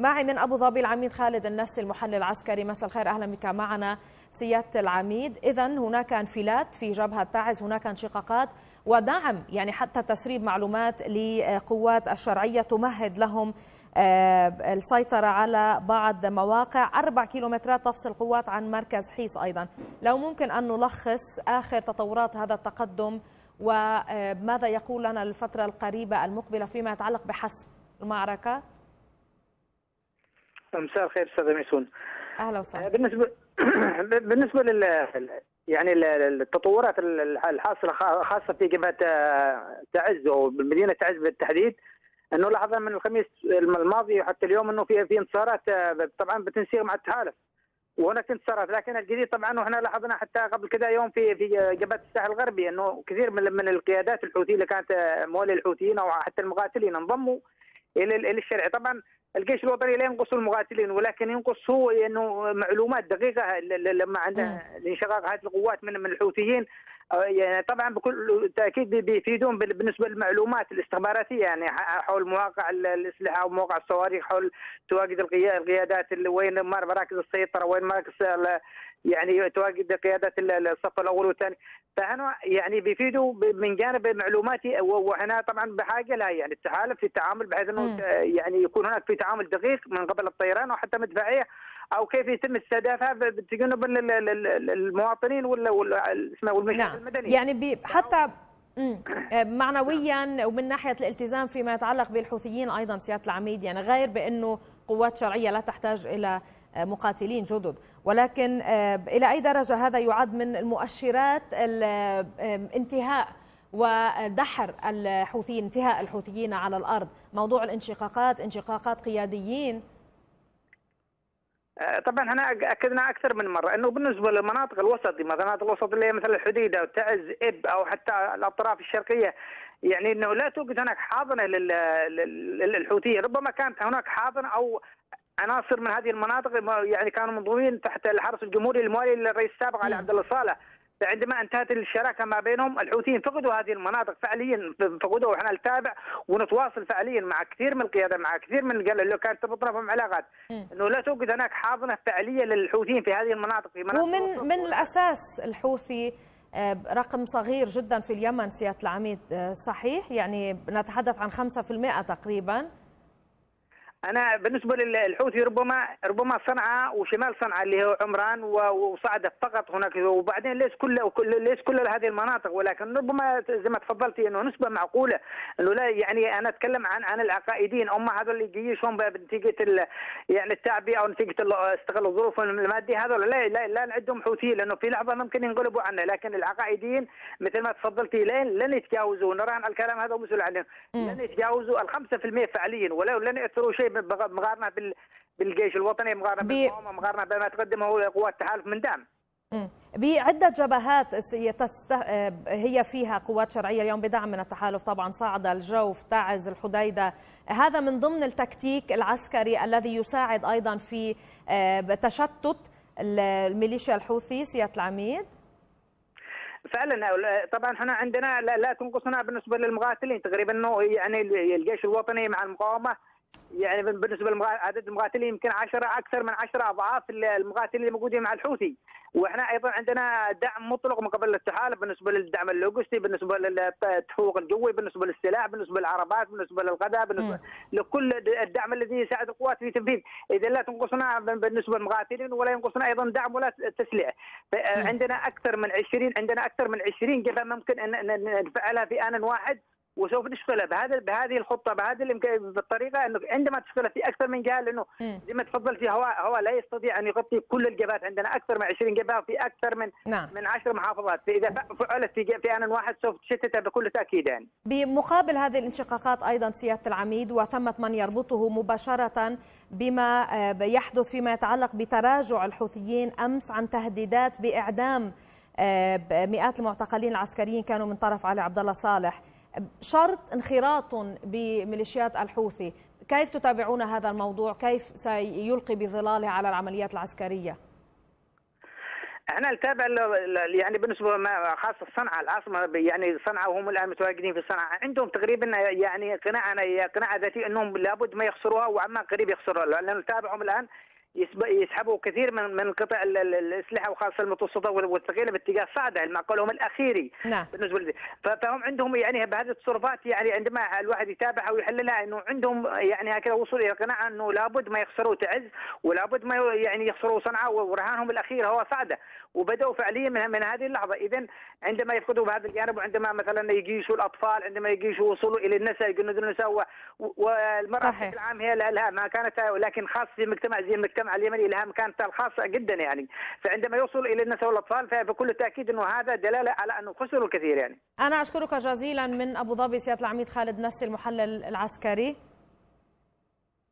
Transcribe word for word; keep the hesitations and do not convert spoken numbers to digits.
معي من أبو ظبي العميد خالد النسي المحلل العسكري. مساء الخير، أهلا بك معنا سيادة العميد. إذن هناك انفلات في جبهة تعز، هناك انشقاقات ودعم يعني حتى تسريب معلومات لقوات الشرعية تمهد لهم السيطرة على بعض مواقع. أربع كيلومترات تفصل قوات عن مركز حيص. أيضا لو ممكن أن نلخص آخر تطورات هذا التقدم وماذا يقول لنا الفترة القريبة المقبلة فيما يتعلق بحسم المعركة. مساء الخير استاذ ميسون. اهلا وسهلا. بالنسبه بالنسبه لل يعني التطورات الحاصله خاصه في جبهه تعز او بالمدينه تعز بالتحديد، انه لاحظنا من الخميس الماضي وحتى اليوم انه في في انتصارات طبعا بتنسيق مع التحالف، وهناك انتصارات. لكن الجديد طبعا واحنا لاحظنا حتى قبل كذا يوم في في جبهه الساحل الغربي انه كثير من من القيادات الحوثيه اللي كانت مواليه الحوثيين او حتى المقاتلين انضموا الى الى الشرعي. طبعا الجيش الوطني لا ينقص المقاتلين، ولكن ينقص هو انه معلومات دقيقه لما عندنا انشقاق هذه القوات من من الحوثيين. يعني طبعا بكل تاكيد بيفيدون بالنسبه للمعلومات الاستخباراتيه، يعني حول مواقع الاسلحه ومواقع الصواريخ، حول تواجد القيادات اللي وين مراكز السيطره، وين مراكز يعني تواجد قيادات الصف الاول والثاني. فهنا يعني بيفيدوا من جانب معلوماتي، واحنا طبعا بحاجه لها يعني التحالف في التعامل بحيث انه يعني يكون هناك في تعامل دقيق من قبل الطيران او حتى مدفعيه، او كيف يتم استهدافها بتجنب المواطنين ولا والمشاكل المدنيه. يعني حتى معنويا ومن ناحيه الالتزام فيما يتعلق بالحوثيين ايضا سياده العميد، يعني غير بانه قوات شرعيه لا تحتاج الى مقاتلين جدد، ولكن إلى أي درجة هذا يعد من المؤشرات الانتهاء ودحر الحوثيين، انتهاء الحوثيين على الأرض؟ موضوع الانشقاقات، انشقاقات قياديين. طبعا احنا اكدنا اكثر من مره انه بالنسبه للمناطق الوسط، المناطق الوسط اللي هي مثل الحديده والتعز اب او حتى الاطراف الشرقيه، يعني انه لا توجد هناك حاضنه للحوثيين. ربما كانت هناك حاضنه او عناصر من هذه المناطق يعني كانوا منضوين تحت الحرس الجمهوري الموالي للرئيس السابق علي عبد الله صالح. فعندما انتهت الشراكه ما بينهم الحوثيين فقدوا هذه المناطق فعليا، فقدوا. واحنا نتابع ونتواصل فعليا مع كثير من القياده، مع كثير من القيادة اللي كانت تربطنا بهم علاقات، انه لا توجد هناك حاضنه فعليه للحوثيين في هذه المناطق. في مناطق ومن من الاساس الحوثي رقم صغير جدا في اليمن سياده العميد، صحيح؟ يعني نتحدث عن خمسة بالمئة تقريبا. أنا بالنسبة للحوثي ربما ربما صنعاء وشمال صنعاء اللي هو عمران وصعدة فقط هناك، وبعدين ليس كل ليس كل هذه المناطق، ولكن ربما زي ما تفضلتي انه نسبة معقولة. انه لا يعني انا اتكلم عن عن العقائديين، هم هذول اللي يجيشهم بنتيجة يعني التعبئة او نتيجة استغل الظروف المادية، هذول لا لا, لا نعدهم حوثيين لانه في لحظة ممكن ينقلبوا عنا. لكن العقائديين مثل ما تفضلتي لن لن يتجاوزوا، نراهن على الكلام هذا ومسؤول عنه، لن يتجاوزوا ال خمسة بالمئة فعليا، ولو لن يأثروا شيء مقارنه بالجيش الوطني، مقارنه بالمقاومه، مقارنه بما تقدمه قوات التحالف من دعم. بعدة جبهات هي فيها قوات شرعيه اليوم بدعم من التحالف، طبعا صعدة، الجوف، تعز، الحديده. هذا من ضمن التكتيك العسكري الذي يساعد ايضا في تشتت الميليشيا الحوثي سياده العميد. فعلا طبعا احنا عندنا لا, لا تنقصنا بالنسبه للمقاتلين تقريبا، انه يعني الجيش الوطني مع المقاومه يعني بالنسبه لعدد المقاتلين يمكن عشرة اكثر من عشرة اضعاف المقاتلين اللي موجودين مع الحوثي. واحنا ايضا عندنا دعم مطلق من قبل التحالف بالنسبه للدعم اللوجستي، بالنسبه للتفوق الجوي، بالنسبه للسلاح، بالنسبه للعربات، بالنسبه للغذاء، بالنسبه م. لكل الدعم الذي يساعد القوات في تنفيذ. اذا لا تنقصنا بالنسبه للمقاتلين ولا ينقصنا ايضا دعم ولا تسليح. عندنا اكثر من عشرين عندنا اكثر من عشرين جبهه ممكن ان نفعلها في ان واحد، وسوف نشتغلها بهذا بهذه الخطه بهذه بالطريقه، انه عندما تشتغل في اكثر من جهه، لانه زي ما تفضلتي هو هو لا يستطيع ان يغطي كل الجبهات. عندنا اكثر من عشرين جبهه في اكثر من نعم. من عشر محافظات، فاذا فعلت في في ان واحد سوف تشتتها بكل تاكيد. يعني بمقابل هذه الانشقاقات ايضا سياده العميد، وثمه من يربطه مباشره بما يحدث فيما يتعلق بتراجع الحوثيين امس عن تهديدات باعدام مئات المعتقلين العسكريين كانوا من طرف علي عبد الله صالح، شرط انخراط بميليشيات الحوثي. كيف تتابعون هذا الموضوع؟ كيف سيلقي بظلاله على العمليات العسكرية؟ احنا نتابع يعني بالنسبه ما خاصه صنعاء العاصمه، يعني صنعاء وهم الان متواجدين في صنعاء عندهم تقريبا يعني قناعه قناعه ذاتيه انهم لابد ما يخسروها وعما قريب يخسروها، لان نتابعهم الان يسحبوا كثير من من قطع الاسلحه وخاصه المتوسطه والثقيله باتجاه صعده المعقولهم الاخيري. نعم. بالنسبه لي فهم عندهم يعني بهذه التصرفات، يعني عندما الواحد يتابعها ويحللها انه عندهم يعني هكذا وصول الى قناعه انه لابد ما يخسروا تعز ولابد ما يعني يخسروا صنعاء، ورهانهم الاخير هو صعده، وبداوا فعليا من, من هذه اللحظه. اذا عندما يفقدوا بهذا الجانب، وعندما مثلا يجيشوا الاطفال، عندما يجيشوا وصولوا الى النساء يجندوا النساء، والمراه بشكل عام هي لها ما كانت، لكن خاص في مجتمع زي المجتمع اليمني لها مكانتها الخاصه جدا يعني. فعندما يوصل الى النساء والاطفال فبكل تاكيد انه هذا دلاله على انه خسروا الكثير يعني. انا اشكرك جزيلا من ابو ظبي سياده العميد خالد نسي المحلل العسكري.